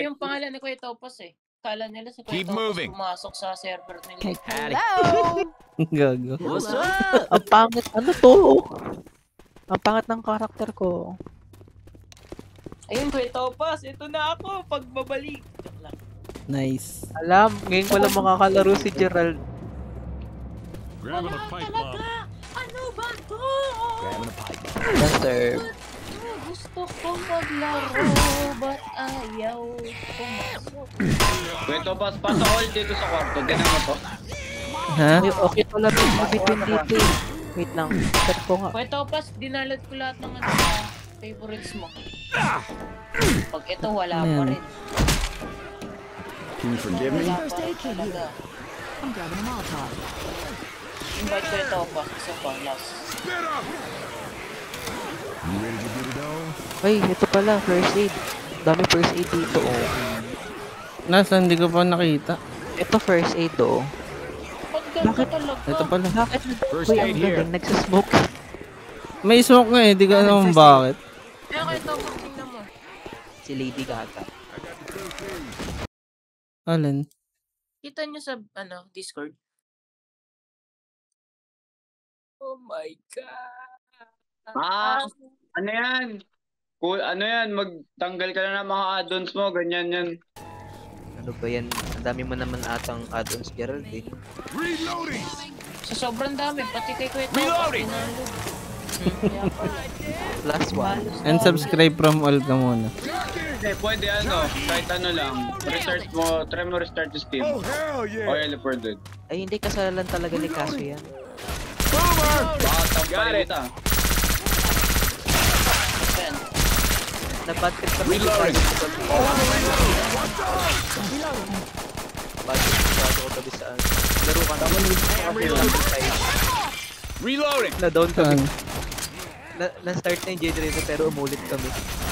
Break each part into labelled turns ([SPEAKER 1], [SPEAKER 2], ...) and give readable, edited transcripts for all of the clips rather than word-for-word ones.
[SPEAKER 1] yung pangalan ni Kuya Topos eh. Kala nila si Kuya Topos pumasok sa server nila.
[SPEAKER 2] Hello!
[SPEAKER 3] Gago.
[SPEAKER 2] What's up? Ang pangit, ano to? Ang pangit ng karakter ko.
[SPEAKER 1] Ayun, Kuya Topos, ito na ako, pagbabalik.
[SPEAKER 3] Nice.
[SPEAKER 2] Alam, ngayon ko lang makakalaro si Gerald.
[SPEAKER 1] Wala talaga! Ano ba to?
[SPEAKER 2] Master.
[SPEAKER 1] Gusto kong maglaro, but ayaw pumasok.
[SPEAKER 4] Kuya Topos, pasok all dito sa kwarto. Ganun mo to.
[SPEAKER 3] Ha?
[SPEAKER 2] Ay, okay pala rin between dito eh. Wait lang, check ko nga.
[SPEAKER 1] Kuya Topos, dinalad ko lahat ng favorites mo. Pag ito, wala pa rin.
[SPEAKER 5] Can you forgive me?
[SPEAKER 1] First aid kit here.
[SPEAKER 6] I'm grabbing a Molotov.
[SPEAKER 1] Invite Kuya Topos, isa pa, last.
[SPEAKER 5] You ready to get it on?
[SPEAKER 2] Ay, ito pala, first aid. Dami first aid dito oh.
[SPEAKER 3] Nasaan? Hindi ko pa nakita.
[SPEAKER 2] Ito first aid oh.
[SPEAKER 1] Bakit talaga?
[SPEAKER 3] Ito pala.
[SPEAKER 2] Bakit? Uy, ang galing, nagsasmoke.
[SPEAKER 3] May smoke nga eh. Di ko alam kung bakit.
[SPEAKER 1] Kaya Kuya Topos, tingnan mo.
[SPEAKER 2] Si Lady Gaga.
[SPEAKER 3] Alin?
[SPEAKER 1] Kita nyo sa, Discord? Oh my God.
[SPEAKER 4] Ano yan? Cool, ano yan? Magtanggal ka na ng mga add-ons mo, ganyan yan.
[SPEAKER 2] Ano ba yan? Ang dami mo naman atang add-ons, Gerald eh.
[SPEAKER 5] Reloading!
[SPEAKER 1] Sa sobrang dami, pati kay Kuya Topos, pinalo. Kaya pala.
[SPEAKER 2] Last one.
[SPEAKER 3] And subscribe from all ka muna.
[SPEAKER 4] Pwede kahit ano lang. Restart mo, try mo restart yung Steam.
[SPEAKER 5] Oh, hell yeah!
[SPEAKER 4] O teleported.
[SPEAKER 2] Ay, hindi kasalanan talaga ni Kaso yan.
[SPEAKER 4] Baka tampalit ah.
[SPEAKER 2] Nag-bad trip kami ni Kaso. Bad trip ko tabi saan. Laro ka na.
[SPEAKER 4] Reloading!
[SPEAKER 2] Na-down kami. Na-start na yung J-Driver pero umulit kami.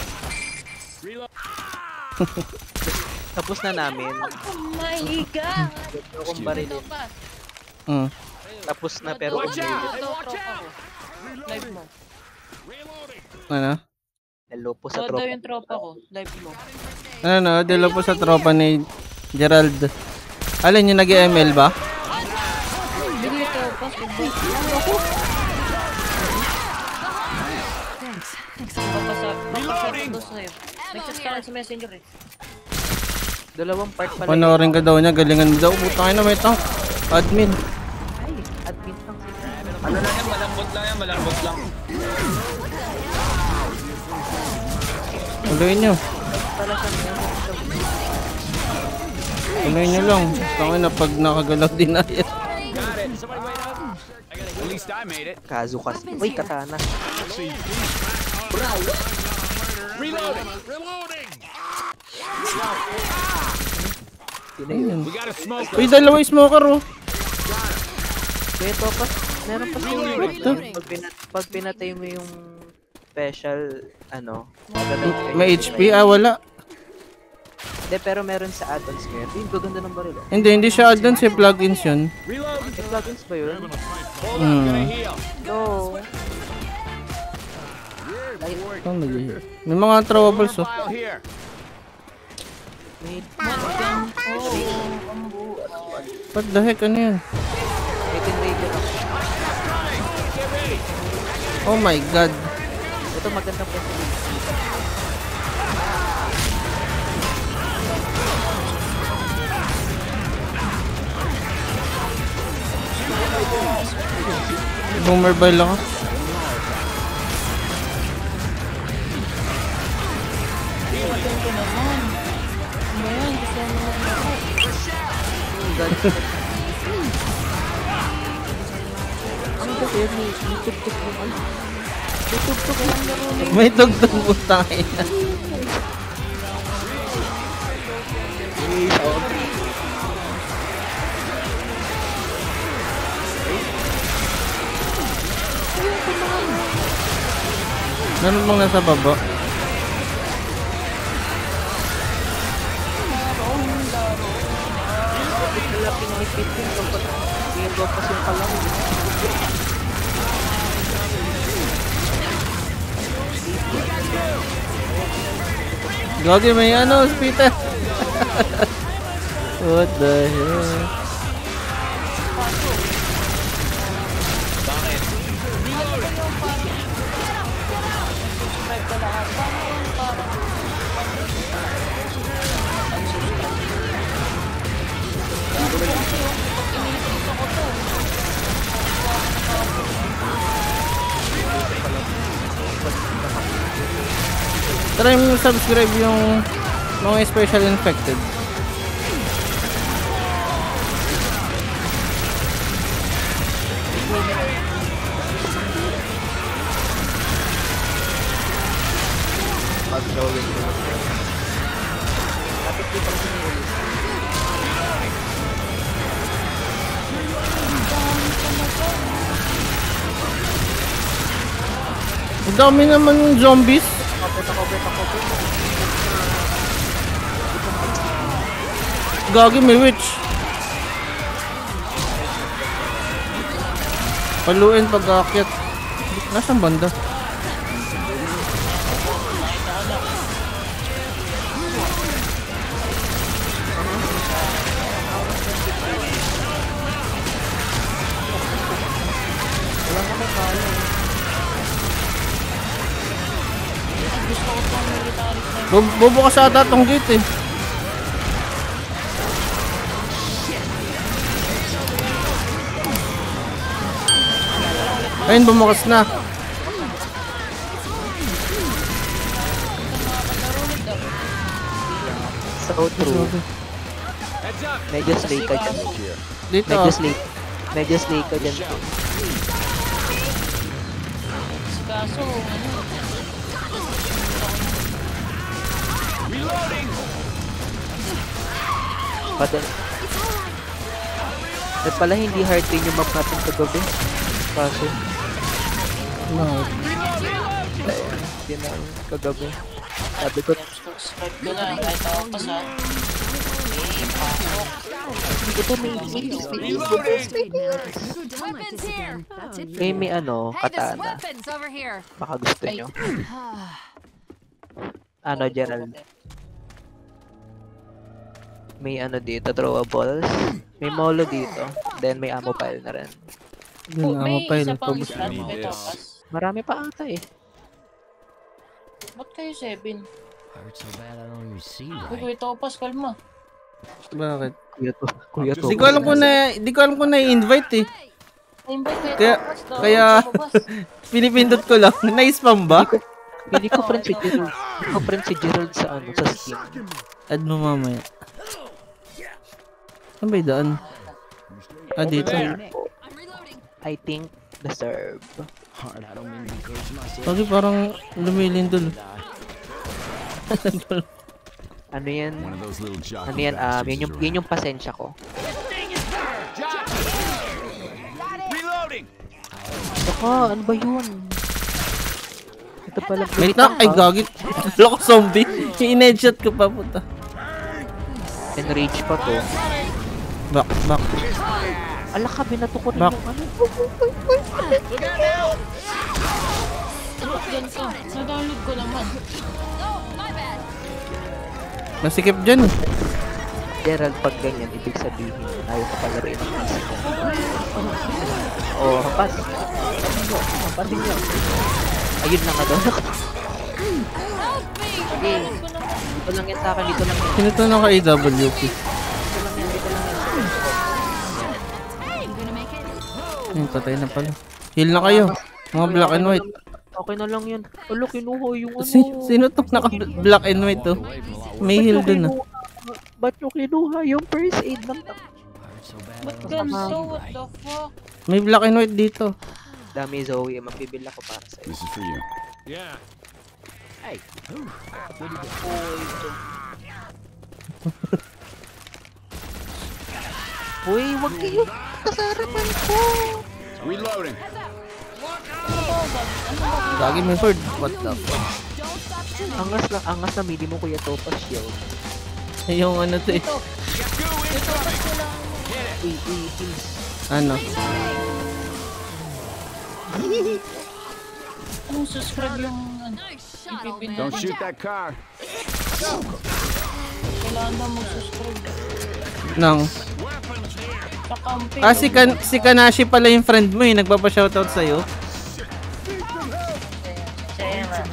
[SPEAKER 2] Tapos na namin.
[SPEAKER 1] Oh my God!
[SPEAKER 2] Ito kong barilin. Tapos na pero umulit.
[SPEAKER 1] Live mo.
[SPEAKER 3] Ano?
[SPEAKER 2] Hello po sa
[SPEAKER 1] Todo
[SPEAKER 2] tropa.
[SPEAKER 1] yung tropa ko. Live mo.
[SPEAKER 3] Ano? Dilo po sa tropa ni Gerald. Alin yung nag-ML ba?
[SPEAKER 1] Hindi Topos. Papasarap ko sa'yo. Nag-chat ka lang sa messenger eh.
[SPEAKER 2] Dalawang part pala.
[SPEAKER 3] Panoorin ka daw niya. Galingan mo daw. Putang ina may tank. Admin.
[SPEAKER 2] Ay, admin lang sila.
[SPEAKER 4] Ano lang yan, malambot lang yan, malambot lang.
[SPEAKER 3] Tuloy nyo.
[SPEAKER 2] Pala siya
[SPEAKER 3] Tuloy nyo lang. Tangin na pag nakagalaw din na yan.
[SPEAKER 5] At least I made it.
[SPEAKER 2] Kazu kasi. Uy, katana.
[SPEAKER 5] Reloading! Reloading!
[SPEAKER 3] Ayun.
[SPEAKER 5] We got a smoke.
[SPEAKER 3] Uy, dalawa yung smoker oh.
[SPEAKER 2] Kaya Topos, meron pa siya
[SPEAKER 3] Ito.
[SPEAKER 2] pag pinatay mo yung special,
[SPEAKER 3] May HP? Ah, wala.
[SPEAKER 2] Hindi, pero meron sa add-ons ngayon. Yung gaganda ng baril.
[SPEAKER 3] Hindi siya add-ons eh. Plugins yun.
[SPEAKER 2] May plugins ba yun? No.
[SPEAKER 3] Saan nag-hear? May mga troubles oh.
[SPEAKER 2] May
[SPEAKER 3] What the heck? Ano yan?
[SPEAKER 2] Raider ako.
[SPEAKER 3] Oh my god.
[SPEAKER 2] Ito magandang pwesto dito.
[SPEAKER 3] Boomer bile ako.
[SPEAKER 2] Ang kasi may tugtog mo ay. May tugtog lang laro na yun.
[SPEAKER 3] May tugtog po tayo. Meron bang nasa baba?
[SPEAKER 2] Wala pinahipit yung kapag ginagawa pa siyang kalang.
[SPEAKER 3] Gagi may ano, Peter. What the hell?
[SPEAKER 4] Bakit?
[SPEAKER 1] Subscribe ka lahat. Paano yun? Parang pag iniisip ako to.
[SPEAKER 3] Try mo subscribe yung mga special infected. Ang dami naman yung zombies. Gagi, may witch. Paluin pag-aakyat. Nasaan banda? Bubukas ata tong gate eh. Ayun, bumukas na.
[SPEAKER 2] So true. Medyo slay ka dyan.
[SPEAKER 3] Dito.
[SPEAKER 2] Medyo slay ka dyan.
[SPEAKER 1] Kaso,
[SPEAKER 2] Padal. At pala hindi hard din yung map natin kagabi. Kaso,
[SPEAKER 3] No.
[SPEAKER 2] hindi na kagabi. Sabi ko,
[SPEAKER 1] subscribe ka na. Kahit ako pa sa pasok.
[SPEAKER 2] hindi ko to may
[SPEAKER 6] Weapons here. That's it.
[SPEAKER 2] may ano,
[SPEAKER 6] Hey, there's
[SPEAKER 2] katana.
[SPEAKER 6] weapons over here.
[SPEAKER 2] Baka gusto nyo. Ano, Gerald? May ano dito, throwables. May molo dito. Then may ammo pile na rin.
[SPEAKER 3] Yun,
[SPEAKER 1] May
[SPEAKER 3] amo pa
[SPEAKER 1] isa
[SPEAKER 3] yun.
[SPEAKER 1] pang
[SPEAKER 3] Pabos.
[SPEAKER 1] slot. May tapas.
[SPEAKER 2] Marami pa ata eh.
[SPEAKER 1] Ba't kayo 7?
[SPEAKER 7] Hurts so bad I don't even see
[SPEAKER 1] Uy,
[SPEAKER 7] right.
[SPEAKER 1] kuya Topas, kalma.
[SPEAKER 3] Bakit?
[SPEAKER 2] Kuya to.
[SPEAKER 3] Di ko alam kung na-invite eh.
[SPEAKER 1] Invite kuya
[SPEAKER 3] Kaya-
[SPEAKER 1] Topas daw.
[SPEAKER 3] kaya-
[SPEAKER 1] Lumabas.
[SPEAKER 3] Pinipindot ko lang. Na-spam ba?
[SPEAKER 2] Hindi ko friend si Gerald. Hindi ko friend si Gerald sa ano, sa Steam.
[SPEAKER 3] Add mo mamaya. Saan ba yung daan? Ah, dito.
[SPEAKER 6] I'm reloading.
[SPEAKER 2] I think the serve.
[SPEAKER 7] Hard, I don't mean to encourage myself.
[SPEAKER 3] Kasi parang lumilindol.
[SPEAKER 2] Ano yan?
[SPEAKER 5] One of those little jockey
[SPEAKER 2] Ano yan?
[SPEAKER 5] bastards is
[SPEAKER 2] Yun yung pasensya ko.
[SPEAKER 5] Reloading!
[SPEAKER 2] Baka, ano ba yun? Ito pala.
[SPEAKER 3] Wait na, ay gagit. Loko zombie. I-headshot ko pa puta.
[SPEAKER 2] Enrage pa to.
[SPEAKER 3] Back.
[SPEAKER 2] Ala ka, binato ko rin
[SPEAKER 3] Bak.
[SPEAKER 2] yung ano.
[SPEAKER 1] Ba't ganito? Nag-download ko naman.
[SPEAKER 6] Oh, my bad.
[SPEAKER 3] Nasikip dyan.
[SPEAKER 2] Gerald, pag ganyan, ibig sabihin, ayaw ka pala rin ng PC ko. Oh, hampas. Hampasin nyo. Ayun lang ka daw.
[SPEAKER 6] Help me.
[SPEAKER 2] Sige. Dito lang yan sa akin, dito lang yan.
[SPEAKER 3] Sino to naka AWP?
[SPEAKER 6] You gonna make it?
[SPEAKER 3] Ay, patay na pala. Heal na kayo. Mga black and white.
[SPEAKER 2] Okay na lang yan. Alo, kinuha yung ano.
[SPEAKER 3] Sino to naka black and white to? May heal dun ah.
[SPEAKER 2] Ba't nyo kinuha yung first aid ng
[SPEAKER 7] Hurts so bad I
[SPEAKER 1] Ba't
[SPEAKER 7] don't
[SPEAKER 1] ganito? What the fuck?
[SPEAKER 3] May black and white dito.
[SPEAKER 2] Dami Zoe, magbibila ko para sa'yo.
[SPEAKER 5] This is for you. Yeah.
[SPEAKER 2] Uy, wag kayo kasarapan ko.
[SPEAKER 5] Reloading.
[SPEAKER 3] Gagi may sword. What the fuck?
[SPEAKER 2] Angas na midi mo kuya Topas shield.
[SPEAKER 3] Yung ano to eh.
[SPEAKER 2] Uy, please.
[SPEAKER 3] Ano?
[SPEAKER 1] Anong subscribe yung
[SPEAKER 6] Nice shot, old
[SPEAKER 1] ipipindot?
[SPEAKER 6] man.
[SPEAKER 5] Don't shoot that car.
[SPEAKER 1] Kailangan Saan na magsusubscribe?
[SPEAKER 3] Nang.
[SPEAKER 1] Sa camping.
[SPEAKER 3] Si Kanashi pala yung friend mo eh. Nagpapa-shoutout sa'yo.
[SPEAKER 1] Siya nga.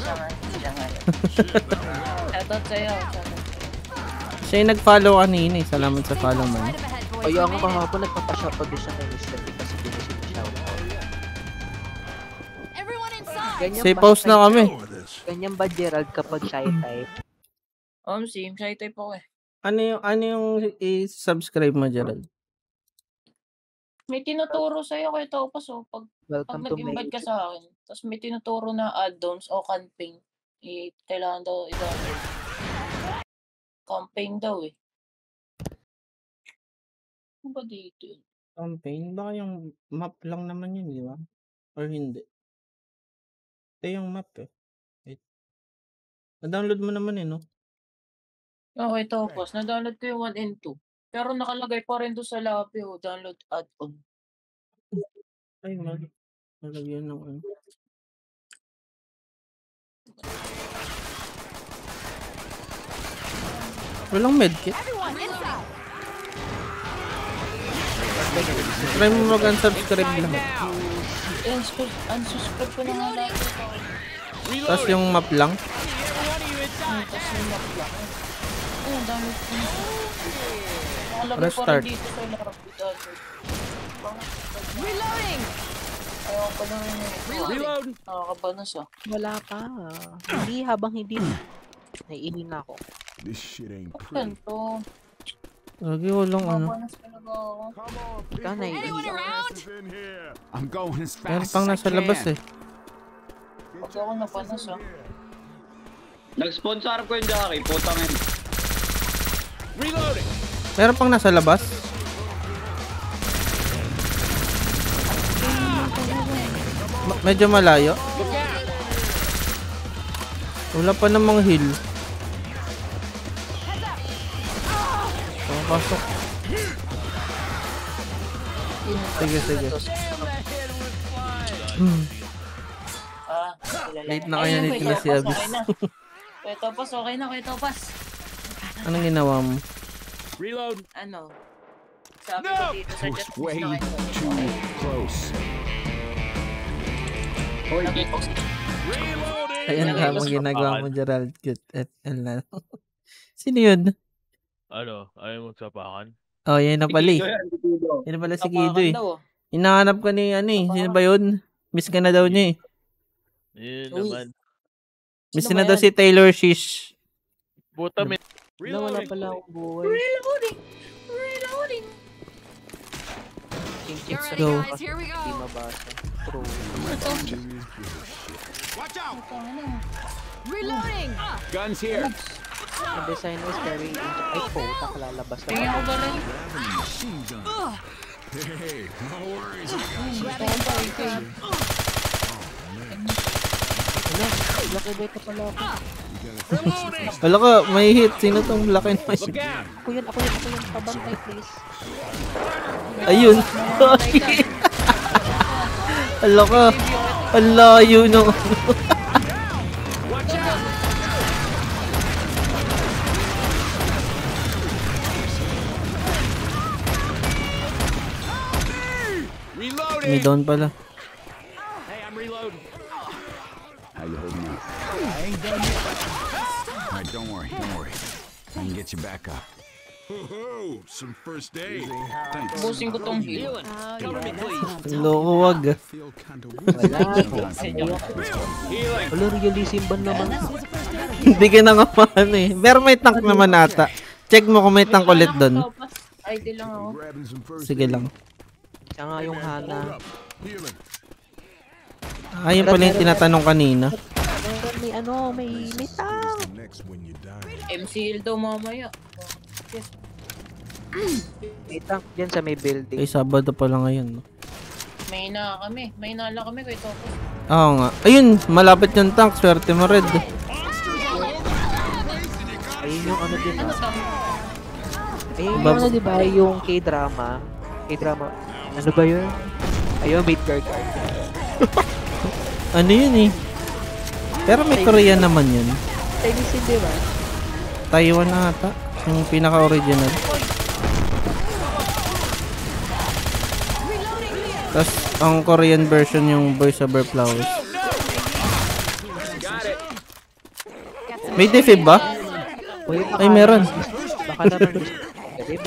[SPEAKER 1] Shoutout sa'yo.
[SPEAKER 3] Siya yung nag-follow kanina eh. Salamat sa follow mo.
[SPEAKER 6] Right up ahead, boys.
[SPEAKER 2] Kaya
[SPEAKER 6] Right
[SPEAKER 2] nga
[SPEAKER 6] here.
[SPEAKER 2] kahapon nagpapashoutout din siya kay Mr. P kasi di mo sinashoutout.
[SPEAKER 6] Everyone inside.
[SPEAKER 2] Ganyan
[SPEAKER 3] Say
[SPEAKER 2] ba
[SPEAKER 3] pause na kami.
[SPEAKER 2] Ganyan ba Gerald kapag shy type?
[SPEAKER 1] Same. Shy type ako eh.
[SPEAKER 3] Ano yung i-subscribe mo, Gerald?
[SPEAKER 1] May tinuturo sa'yo kay Topos oh. Pag
[SPEAKER 2] Welcome to my
[SPEAKER 1] nag-invite ka sa akin, tapos may tinuturo na add-ons o camping, kailangan daw i-download. Camping daw eh. Ano ba dito yun?
[SPEAKER 3] Campaign? Baka yung map lang naman yun, di ba? Or hindi? Ito yung map eh. Wait. Na-download mo naman eh, no?
[SPEAKER 1] Okay, Topos. Na-download ko yung 1 and 2. Pero nakalagay pa rin doon sa lobby oh, download add-on.
[SPEAKER 3] Ay, malagyan ng ano. Walang medkit.
[SPEAKER 6] Everyone inside.
[SPEAKER 3] Try mo mag-unsubscribe lang.
[SPEAKER 1] Unsubscribe ko na nga lahat ito.
[SPEAKER 3] Tapos yung map lang.
[SPEAKER 1] Tapos yung map lang. Ayun, download ko na. Nakalagay
[SPEAKER 3] Press
[SPEAKER 1] pa
[SPEAKER 3] start.
[SPEAKER 1] rin dito sa lobby download.
[SPEAKER 6] Reloading.
[SPEAKER 1] Ayaw ko lang yun eh.
[SPEAKER 5] Reload.
[SPEAKER 1] Nakakabanos ah.
[SPEAKER 2] Wala pa. Hindi, habang hindi. Naiihina ako.
[SPEAKER 5] This shit ain't pretty.
[SPEAKER 1] Ganto.
[SPEAKER 3] Lagi walang ano.
[SPEAKER 1] Mabanas talaga ako.
[SPEAKER 5] Come on,
[SPEAKER 2] Ikaw
[SPEAKER 5] people.
[SPEAKER 6] Anyone
[SPEAKER 2] naiihi.
[SPEAKER 6] around?
[SPEAKER 5] In here. I'm going as
[SPEAKER 3] Meron
[SPEAKER 5] fast
[SPEAKER 3] pang
[SPEAKER 5] as I
[SPEAKER 3] nasa labas
[SPEAKER 5] can.
[SPEAKER 3] eh.
[SPEAKER 1] Pag ako nabanas ah.
[SPEAKER 4] Nag-sponsor ko yung Jackie, putang ina.
[SPEAKER 5] Reloading.
[SPEAKER 3] Meron pang nasa labas. Medyo malayo. Wala pa namang heal. Pasok. Sige, sige. Late na kaya ni Kila si Abis.
[SPEAKER 1] Kaya Topas, okay na, kaya Topas.
[SPEAKER 3] Anong ginawa mo?
[SPEAKER 5] Reload.
[SPEAKER 1] Ano? Sabi ko dito sa chat,
[SPEAKER 5] Push way
[SPEAKER 1] na kayo.
[SPEAKER 5] too close. Reloading.
[SPEAKER 3] Ayan lang ang ginagawa mo, Gerald. Cute. Sino yun?
[SPEAKER 8] Ano? Ayaw magsapakan?
[SPEAKER 3] Oh, yan na pala eh.
[SPEAKER 4] Yan, Tito.
[SPEAKER 3] Yan na pala si
[SPEAKER 1] Tapakan
[SPEAKER 3] Guido eh.
[SPEAKER 1] daw, oh.
[SPEAKER 3] Hinahanap ka ni ano eh. Sino ba yun? Miss ka na daw niya eh.
[SPEAKER 8] Yun
[SPEAKER 1] Uy.
[SPEAKER 8] naman.
[SPEAKER 3] Miss
[SPEAKER 1] Sino
[SPEAKER 3] na
[SPEAKER 1] ba
[SPEAKER 3] daw
[SPEAKER 1] yan?
[SPEAKER 3] si Taylor Shish.
[SPEAKER 8] Puta, may...
[SPEAKER 2] Wala pala akong buhay.
[SPEAKER 1] Reloading! Reloading!
[SPEAKER 6] Get
[SPEAKER 3] Let's
[SPEAKER 6] ready,
[SPEAKER 3] go.
[SPEAKER 6] guys. Here we
[SPEAKER 2] Hindi
[SPEAKER 6] go.
[SPEAKER 2] mabasa. True.
[SPEAKER 5] Watch out.
[SPEAKER 6] Reloading.
[SPEAKER 5] Guns here.
[SPEAKER 2] The design was very ay po, nakalalabas na.
[SPEAKER 1] Tingnan ko ba rin?
[SPEAKER 5] Machine gun. Hey, no worries.
[SPEAKER 2] Laki beta pala ako.
[SPEAKER 3] Wala ka, may hit. Sino tong black and white?
[SPEAKER 5] Look out.
[SPEAKER 2] Ako yun. Pabantay please.
[SPEAKER 3] Ayun. Wala ka. Wala yun no.
[SPEAKER 5] Reloading.
[SPEAKER 3] May down pala.
[SPEAKER 5] Hey, I'm reloading. How you holding up? I ain't done yet. All right, don't worry. I can get you back up. Oh, some first aid. Thanks.
[SPEAKER 1] Busin ko tong heal.
[SPEAKER 3] Loko wag.
[SPEAKER 5] Feel kind of
[SPEAKER 2] Wala. Wala realism ba naman?
[SPEAKER 3] Hindi ka na nga paano eh. Pero may tank naman ata. Check mo kung may tank ulit doon.
[SPEAKER 1] Topas. Ay, di lang ako.
[SPEAKER 5] grabbing some first
[SPEAKER 3] Sige lang.
[SPEAKER 2] Siya nga yung Hana.
[SPEAKER 5] healing.
[SPEAKER 3] Ayun pala yung tinatanong kanina.
[SPEAKER 2] Meron may tank.
[SPEAKER 5] Next when you die.
[SPEAKER 1] MCL daw mamaya.
[SPEAKER 2] May tank dyan sa may building.
[SPEAKER 3] Ay, Sabado pala ngayon. No?
[SPEAKER 1] May na kami. May nala kami kay Topas.
[SPEAKER 3] Oo nga. Ayun, malapit yung tank. Swerte mo, Red.
[SPEAKER 2] Ayun yung ano din.
[SPEAKER 1] Ano to?
[SPEAKER 2] Ayun yung ano diba yung K-drama. K-drama. Ano ba yun? Ayun, Midgard.
[SPEAKER 3] Ano yun eh? Pero may Korean naman yun.
[SPEAKER 2] Chinese yun diba?
[SPEAKER 3] Taiwan na ata. Yung pinaka-original. Tapos, ang Korean version yung Boys Over Flowers. May defib ba?
[SPEAKER 2] Uy,
[SPEAKER 3] Ay, meron.
[SPEAKER 2] Baka naman gusto. Bye-bye.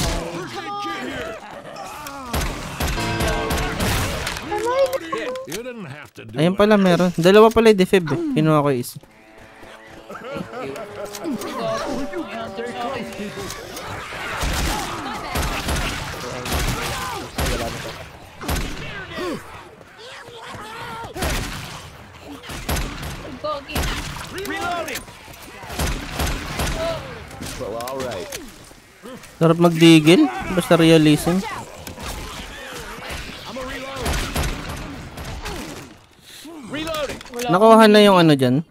[SPEAKER 5] You didn't have to do
[SPEAKER 3] Ayun pala, meron. Dalawa pala yung defib eh. Kinuha ko yung isa.
[SPEAKER 5] Well, all right.
[SPEAKER 3] Sarap magdigil. Basta realism. Nakuha na yung ano dyan.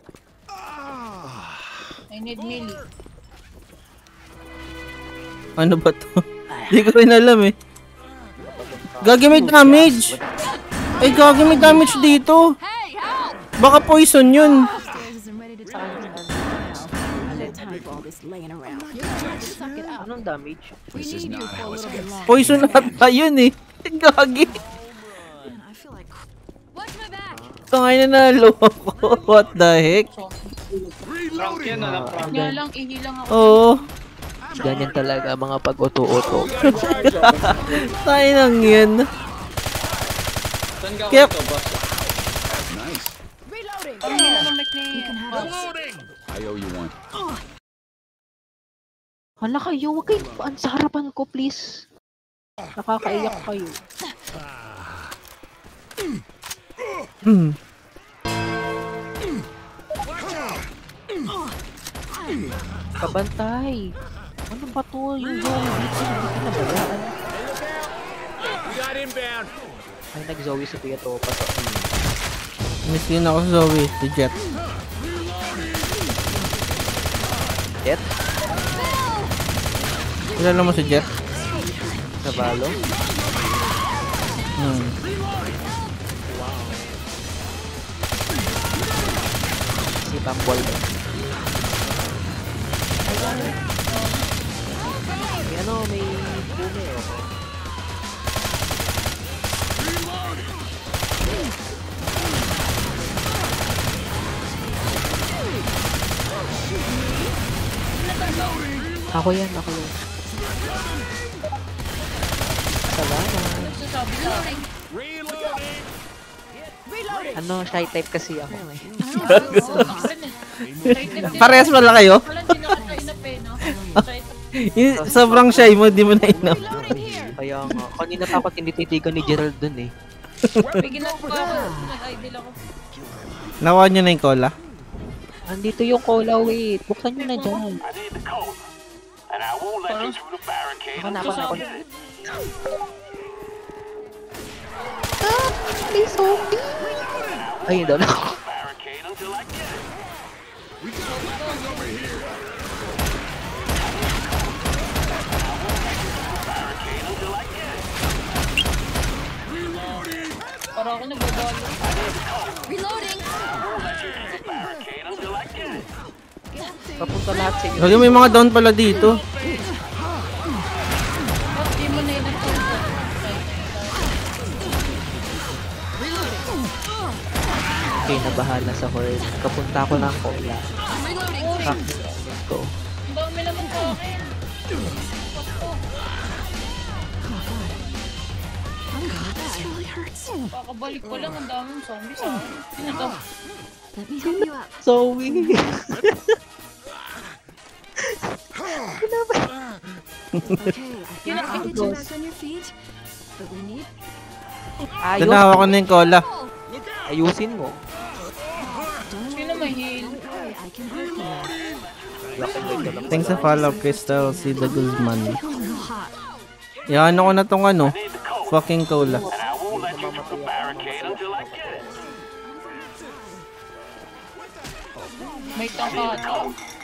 [SPEAKER 1] I need melee.
[SPEAKER 3] Ano ba to? Di ko rin alam eh. Gagi may damage. Ay, gagi may damage dito.
[SPEAKER 6] Hey, help!
[SPEAKER 3] Baka poison yun.
[SPEAKER 2] Anong damage?
[SPEAKER 5] This is not how it's gonna
[SPEAKER 3] Poison ata yun eh. Gagi.
[SPEAKER 6] Watch my back!
[SPEAKER 3] Tangay na nalo ako. What the heck?
[SPEAKER 4] Prank yun, ano? Prank.
[SPEAKER 1] Kaya lang, ihilang ako.
[SPEAKER 3] Oo.
[SPEAKER 2] Ganyan talaga mga pag-uto-uto.
[SPEAKER 3] Tayo lang yan.
[SPEAKER 4] Saan ka
[SPEAKER 3] Kaya-
[SPEAKER 4] ako ito, boss?
[SPEAKER 5] nice.
[SPEAKER 1] Parang hindi na mic ni...
[SPEAKER 5] I owe you one.
[SPEAKER 2] Hala kayo, huwag kayo paan sa harapan ko, please. Nakakaiyak kayo.
[SPEAKER 3] Hmm.
[SPEAKER 2] Kabantay. Ano ba to? Yung Zoe dito, hindi ka nabayaan. Ay, nag-Zoe si Kuya Topa sa
[SPEAKER 3] Miss yun ako sa Zoe. Si Jet.
[SPEAKER 2] Jet?
[SPEAKER 3] Kilala mo si Jet?
[SPEAKER 2] Sa balo?
[SPEAKER 3] Hmm.
[SPEAKER 2] Si Tambol. May ano, may bume oh. Ako yan, ako yan. Salamat.
[SPEAKER 1] Sabi sa akin.
[SPEAKER 2] Ano, shy type kasi ako.
[SPEAKER 3] Parehas pala kayo?
[SPEAKER 1] Wala, hindi na ka inap eh, no?
[SPEAKER 3] Yung sobrang shy mo, di mo na inam.
[SPEAKER 2] Kaya nga, kanina takot hindi titigan ni Gerald dun eh.
[SPEAKER 1] Bigyan ako ka ako. Nag-idol ako.
[SPEAKER 3] Nakuha nyo na yung cola?
[SPEAKER 2] Andito yung cola, wait. Buksan nyo na dyan.
[SPEAKER 1] Parang
[SPEAKER 2] Ako na.
[SPEAKER 6] May zombie!
[SPEAKER 2] Ayun daw na ako.
[SPEAKER 1] Parang ako nagbabalo.
[SPEAKER 6] Reloading!
[SPEAKER 2] Papunta lahat sa inyo.
[SPEAKER 3] Gagi, may mga down pala dito.
[SPEAKER 1] Ba't di mo na yun nagtulog?
[SPEAKER 2] Okay, nabahala sa horde. Kapunta ko ng cola. Practice ko.
[SPEAKER 1] Ang dami naman sa akin. Kakabalik ko lang, ang daming zombie sa akin. Sino to?
[SPEAKER 6] Let me help you up.
[SPEAKER 2] Zoe.
[SPEAKER 6] Okay, I think I can get you back on your feet. But we need...
[SPEAKER 2] Ayos.
[SPEAKER 3] Tanawa ko na yung cola.
[SPEAKER 2] Ayusin mo.
[SPEAKER 1] Sino may heal?
[SPEAKER 6] Hey, I can help you.
[SPEAKER 3] Thanks sa follow, Crystal, si The Guzman.
[SPEAKER 6] Feel a little hot.
[SPEAKER 3] Yan ako na tong ano, fucking cola.
[SPEAKER 1] May tangkata.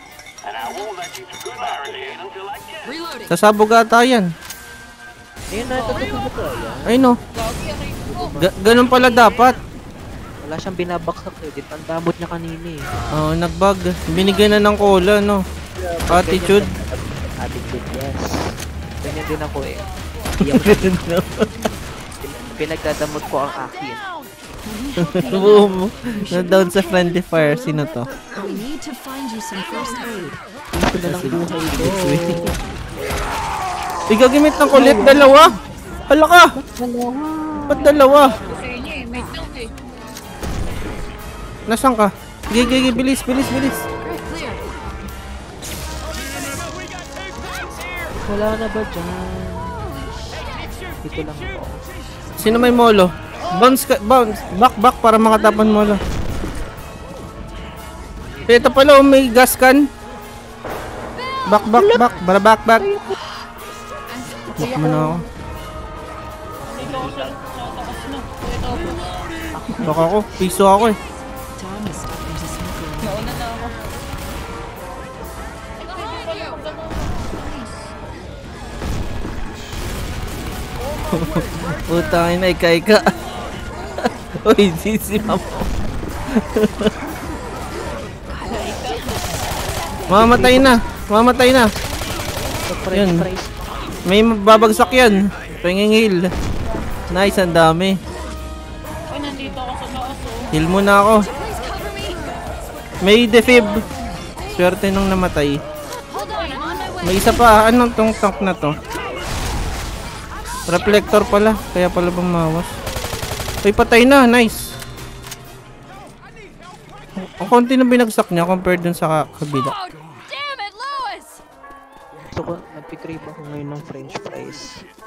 [SPEAKER 6] Reloading!
[SPEAKER 3] Sasabog ata yan.
[SPEAKER 2] Ayun na, tutupin ko.
[SPEAKER 3] Ay no,
[SPEAKER 1] Gagi, aray ko.
[SPEAKER 3] ganun pala dapat.
[SPEAKER 2] Wala siyang binabaksak credit. Ang damot niya kanina eh.
[SPEAKER 3] Oh, nagbag. Binigyan na ng cola, no. Attitude.
[SPEAKER 2] Addicted, yes. Ganyan din ako eh. Hindi ako pinagdadamot ko ang akin.
[SPEAKER 3] Boom! Na-down sa friendly fire. Sino to?
[SPEAKER 6] We need to find you some first aid.
[SPEAKER 2] Gusto na lang buhay ko.
[SPEAKER 3] Igagamit ng kulit, dalawa! Hala ka! Ba't dalawa?
[SPEAKER 1] Sa inyo eh, may tank eh.
[SPEAKER 3] Nasaan ka? Gigi, bilis.
[SPEAKER 6] Great, clear.
[SPEAKER 2] Wala na ba dyan? Dito lang ako.
[SPEAKER 3] Sino may molo? Bounce. Back para makatapan molo. Ito pala, may gas can. Back. Bara back. Back mo na ako.
[SPEAKER 1] Dito ako sa taas na. Ito ako.
[SPEAKER 3] Baka ako. Piso ako eh.
[SPEAKER 6] Time is starting to smoke around.
[SPEAKER 1] Nauna na ako.
[SPEAKER 3] Putangin na, ika. Uy, sisi mo. Mamatay na. Yun. May babagsak yan. Pangingil. Nice, ang dami.
[SPEAKER 1] Ay, nandito ako sa taas oh.
[SPEAKER 3] Heal muna ako.
[SPEAKER 6] Please cover me.
[SPEAKER 3] May defib. Swerte nung namatay.
[SPEAKER 6] Hold on, I'm on my way.
[SPEAKER 3] May isa pa. Anong tong tank na to? Reflector pala. Kaya pala bumawas. Ay, patay na. Nice. Ang konti na binagsak niya compared dun sa kabila.
[SPEAKER 6] Oh, damn it, Lois!
[SPEAKER 2] Gusto ko, nagpikrave ako ngayon ng french fries.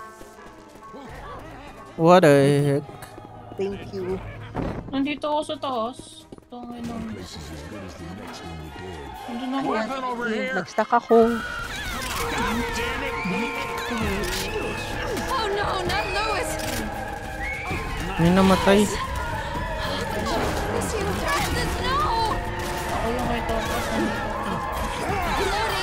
[SPEAKER 3] What the heck?
[SPEAKER 2] Thank you.
[SPEAKER 1] Nandito ako sa taas. Tangin na. Nandun ako.
[SPEAKER 2] Nag-stack ako.
[SPEAKER 6] Oh no, not Lois!
[SPEAKER 3] May namatay.
[SPEAKER 6] I see the bastards, no!
[SPEAKER 1] Ako yung may tapas.
[SPEAKER 6] Reloading!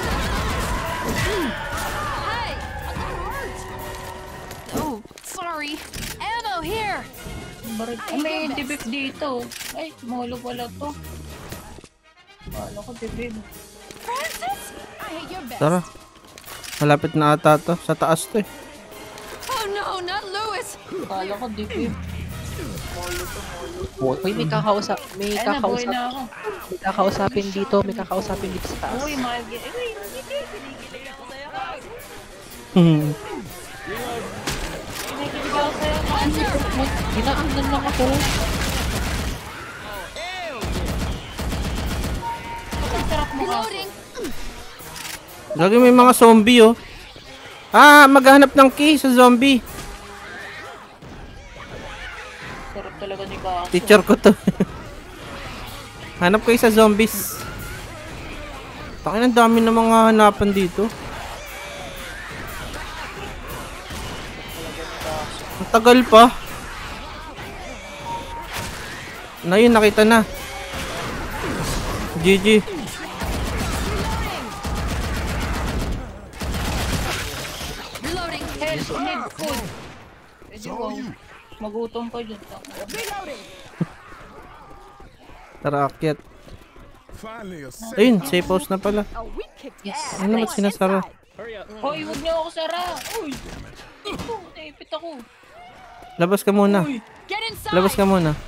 [SPEAKER 6] Hey! I got hurt! Oh, sorry. Ammo here!
[SPEAKER 1] Barit. Oh, may dibib dito. Ay, molo pala to. Kala ko dibib.
[SPEAKER 6] Francis! I hate your best.
[SPEAKER 3] Tara. Malapit na ata to. Sa taas to eh.
[SPEAKER 6] Oh no, not Lois!
[SPEAKER 1] Kala ko dibib.
[SPEAKER 2] Uy, may
[SPEAKER 1] Ay, nabuhay na ako.
[SPEAKER 2] kakausapin dito sa taas.
[SPEAKER 1] Uy, magi. Uy, kinikilig ako sa'yo. Kinikilig ako sa'yo.
[SPEAKER 2] Ginaanan lang ako.
[SPEAKER 1] Ang sarap mo kasi.
[SPEAKER 6] Reloading!
[SPEAKER 3] Lagi may mga zombie oh. Maghanap ng key sa zombie.
[SPEAKER 1] Sarap talaga ni Kaso.
[SPEAKER 3] Teacher ko to. Hanap kayo sa zombies. Takin, ang dami ng mga hanapan dito. Ang tagal pa. Na yun, nakita na. GG.
[SPEAKER 6] Reloading!
[SPEAKER 1] Help, need food. Pwede ko. Magutom pa dyan.
[SPEAKER 3] Tara, akyat. Ayun, safe house na pala.
[SPEAKER 1] Yes.
[SPEAKER 3] Ano ba't sinasara?
[SPEAKER 1] Hoy, huwag niyo ako sara. Uy. Naipit ako.
[SPEAKER 3] Labas ka muna.
[SPEAKER 6] Get inside!
[SPEAKER 3] Labas ka muna.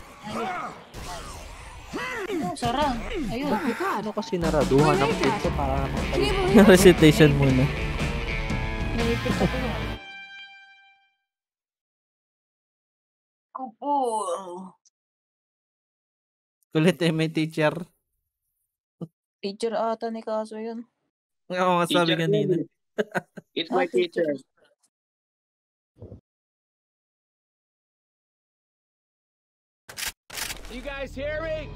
[SPEAKER 1] Sara. Ayun.
[SPEAKER 2] Ano kasi naraduhan ng pinto para naman
[SPEAKER 3] Recitation muna.
[SPEAKER 1] Naipit ako. Kupo.
[SPEAKER 3] Kulit eh, may teacher.
[SPEAKER 1] Teacher ata ni Kaso yun.
[SPEAKER 3] Oo nga sabi
[SPEAKER 4] Teacher
[SPEAKER 3] kanina.
[SPEAKER 4] Lily. It's my teacher.
[SPEAKER 8] You guys hear me?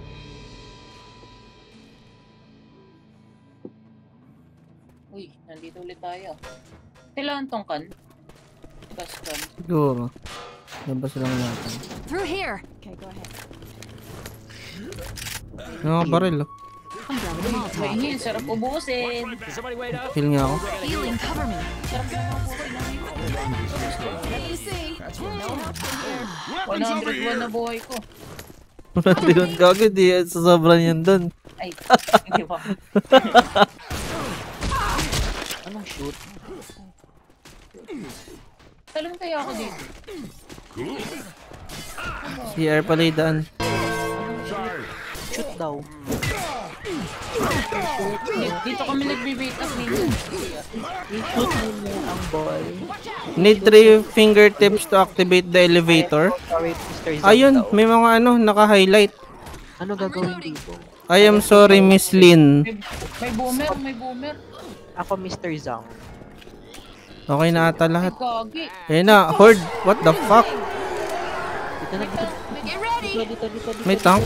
[SPEAKER 1] Uy, nandito ulit tayo. Kailangan tong kan? Gas kan.
[SPEAKER 3] Siguro. Labas lang natin.
[SPEAKER 6] Through here! Okay, go ahead.
[SPEAKER 3] Yung mga baril oh.
[SPEAKER 6] I'm grabbing the Molotov.
[SPEAKER 1] May heal, sarap ubusin.
[SPEAKER 8] Somebody wait up.
[SPEAKER 3] Kill nga ako.
[SPEAKER 6] Healing, cover me.
[SPEAKER 1] Sarap yung ubusin.
[SPEAKER 6] Let me see.
[SPEAKER 1] 101 na buhay ko.
[SPEAKER 3] Hindi ko kagad eh. Sa sobrang yan dun.
[SPEAKER 1] Ay, hindi ba?
[SPEAKER 2] Anong shoot?
[SPEAKER 1] Talon kaya ako dito.
[SPEAKER 3] CR pala yung daan.
[SPEAKER 2] Shoot daw.
[SPEAKER 1] Dito kami nagbe-bait up minsan.
[SPEAKER 2] I-shoot mo ang ball.
[SPEAKER 3] Need 3 fingertips to activate the elevator.
[SPEAKER 2] Sorry, Mr. Zang
[SPEAKER 3] Ayun,
[SPEAKER 2] daw.
[SPEAKER 3] may mga ano, naka-highlight.
[SPEAKER 2] Ano gagawin dito?
[SPEAKER 3] I am sorry, Miss Lin.
[SPEAKER 1] May boomer, may boomer.
[SPEAKER 2] Ako, Mr. Zang.
[SPEAKER 3] Okay na ata lahat.
[SPEAKER 1] Gagi.
[SPEAKER 3] Ayun na, Horde. What the fuck?
[SPEAKER 2] Dito na, dito.
[SPEAKER 6] Get ready.
[SPEAKER 2] Dito.
[SPEAKER 3] May tank.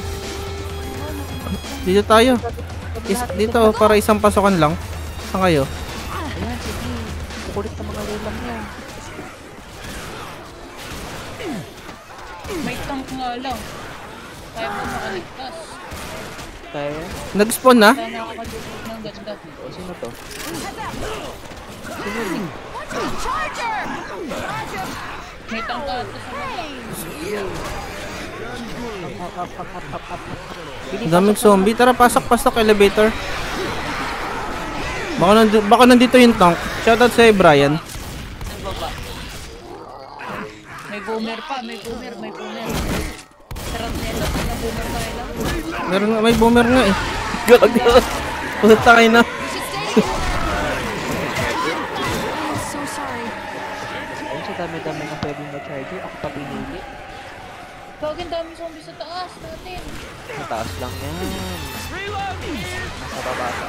[SPEAKER 3] Dito tayo. Dito, para isang pasokan lang. Saan kayo?
[SPEAKER 2] Ayan, sige. Kukulit na mga lulang yan.
[SPEAKER 1] May tank nga lang. Kaya mo makaligtas.
[SPEAKER 2] Kaya?
[SPEAKER 3] Nag-spawn na?
[SPEAKER 1] Kaya nakakaligtas ng ganda.
[SPEAKER 2] O, sino to?
[SPEAKER 6] Charger.
[SPEAKER 1] May tank ka ito sa mga.
[SPEAKER 3] Daming zombie. Tara, pasok elevator. Baka nandito yung tank. Shoutout sa'yo, Brian.
[SPEAKER 1] May boomer pa, may boomer. Sarap nila na boomer tayo lang.
[SPEAKER 3] May boomer nga eh. Gago. Punta kayo na.
[SPEAKER 6] So sorry.
[SPEAKER 2] Ayun, sa dami-dami na pwedeng ma-charger. Ako pa pinili.
[SPEAKER 1] Gagawin dami zombie sa taas natin.
[SPEAKER 2] Mataas lang yan. Nasa baba pa.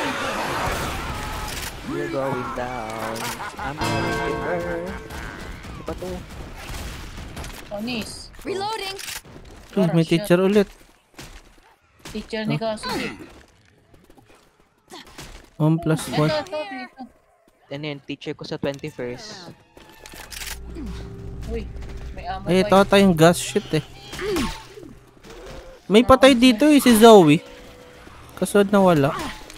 [SPEAKER 2] We're going down. I'm going to earth. Ano ba to?
[SPEAKER 1] Onis.
[SPEAKER 6] Reloading.
[SPEAKER 3] May teacher ulit.
[SPEAKER 1] Teacher ni Kasu.
[SPEAKER 3] 1 plus 1.
[SPEAKER 1] Ito, dito.
[SPEAKER 2] Yan yun, teacher ko sa 21st.
[SPEAKER 1] Uy, may ammo
[SPEAKER 3] Ay, ito
[SPEAKER 1] pa.
[SPEAKER 3] ata yung gas shit eh. May patay dito eh, si Zoe. Kasunod na wala.